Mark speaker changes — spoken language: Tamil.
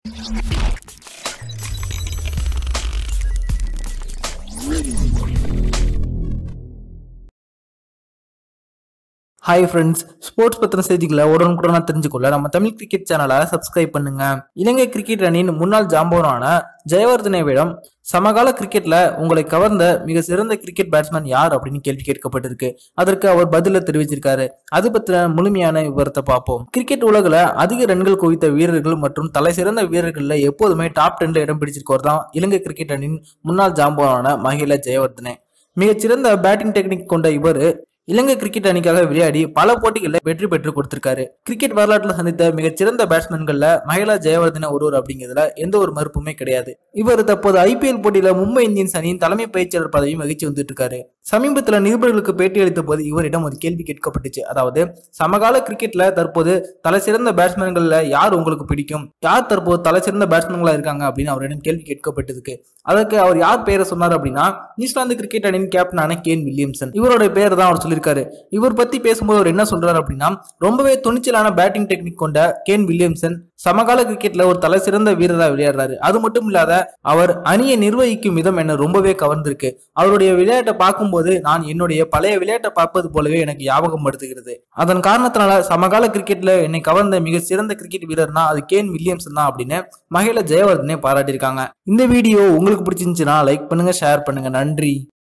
Speaker 1: ஹாய் ஃப்ரெண்ட்ஸ், ஸ்போர்ட்ஸ் பத்தின செய்திகளை உடனுக்குடனா தெரிஞ்சுக்கொள்ள நம்ம தமிழ் கிரிக்கெட் சேனலை சப்ஸ்கிரைப் பண்ணுங்க. இலங்கை கிரிக்கெட் அணியின் முன்னாள் ஜாம்பவானான ஜெயவர்தனேவிடம் சமகால கிரிக்கெட்ல உங்களை கவர்ந்த மிக சிறந்த கிரிக்கெட் பேட்ஸ்மேன் யார் அப்படின்னு கேள்வி கேட்கப்பட்டிருக்கு. அதற்கு அவர் பதில தெரிவிச்சிருக்காரு. அது பத்தின முழுமையான விவரத்தை பார்ப்போம். கிரிக்கெட் உலகில் அதிக ரன்கள் குவித்த வீரர்கள் மற்றும் தலை சிறந்த வீரர்கள்ல எப்போதுமே டாப் 10ல இடம் பிடிச்சிருக்கவர் தான் இலங்கை கிரிக்கெட் அணியின் முன்னாள் ஜாம்பவானான மஹில ஜெயவர்தனே. மிகச்சிறந்த பேட்டிங் டெக்னிக் கொண்ட இவர் இலங்கை கிரிக்கெட் அணிக்காக விளையாடி பல போட்டிகளில் வெற்றி பெற்று கொடுத்திருக்காரு. கிரிக்கெட் வரலாற்றில் சந்தித்த மிகச்சிறந்த பேட்ஸ்மேன்கள்ல மஹில ஜெயவர்தனே ஒருவர் அப்படிங்கிறதுல எந்த ஒரு மறுப்புமே கிடையாது. இவர் தற்போது ஐபிஎல் போட்டியில மும்பை இந்தியன்ஸ் அணியின் தலைமை பயிற்சியாளர் பதவியும் வகிச்சு வந்துட்டு இருக்காரு. சமீபத்தில் நிருபர்களுக்கு பேட்டி அளித்த போது இவரிடம் ஒரு கேள்வி கேட்கப்பட்டுச்சு. அதாவது, சமகால கிரிக்கெட்ல தற்போது தலை சிறந்த பேட்ஸ்மேன்கள்ல யார் உங்களுக்கு பிடிக்கும், யார் தற்போது தலை சிறந்த பேட்ஸ்மேன்களா இருக்காங்க அப்படின்னு அவரிடம் கேள்வி கேட்கப்பட்டிருக்கு. அதற்கு அவர் யார் பெயரை சொன்னார் அப்படின்னா, நியூசிலாந்து கிரிக்கெட் அணியின் கேப்டனான கேன் வில்லியம்சன். இவருடைய பெயர் தான் அவர் சொல்லியிருக்காரு. இவர் பத்தி பேசும்போது அவர் என்ன சொல்றாரு அப்படின்னா, ரொம்பவே துணிச்சலான பேட்டிங் டெக்னிக் கொண்ட கேன் வில்லியம்சன் சமகால கிரிக்கெட்ல ஒரு தலை சிறந்த வீரராக விளையாடுறாரு. அது மட்டும் இல்லாத அவர் அணியை நிர்வகிக்கும் விதம் என்ன ரொம்பவே கவர்ந்திருக்கு. அவருடைய விளையாட்டை பார்க்கும்போது நான் என்னுடைய பழைய விளையாட்டை பார்ப்பது போலவே எனக்கு ஞாபகம் படுத்துகிறது. அதன் காரணத்தினால சமகால கிரிக்கெட்ல என்னை கவர்ந்த மிக சிறந்த கிரிக்கெட் வீரர்னா அது கேன் வில்லியம்சன் தான் அப்படின்னு மஹில ஜெயவர்தனே பாராட்டியிருக்காங்க. இந்த வீடியோ உங்களுக்கு பிடிச்சிருந்துச்சுன்னா லைக் பண்ணுங்க, ஷேர் பண்ணுங்க. நன்றி.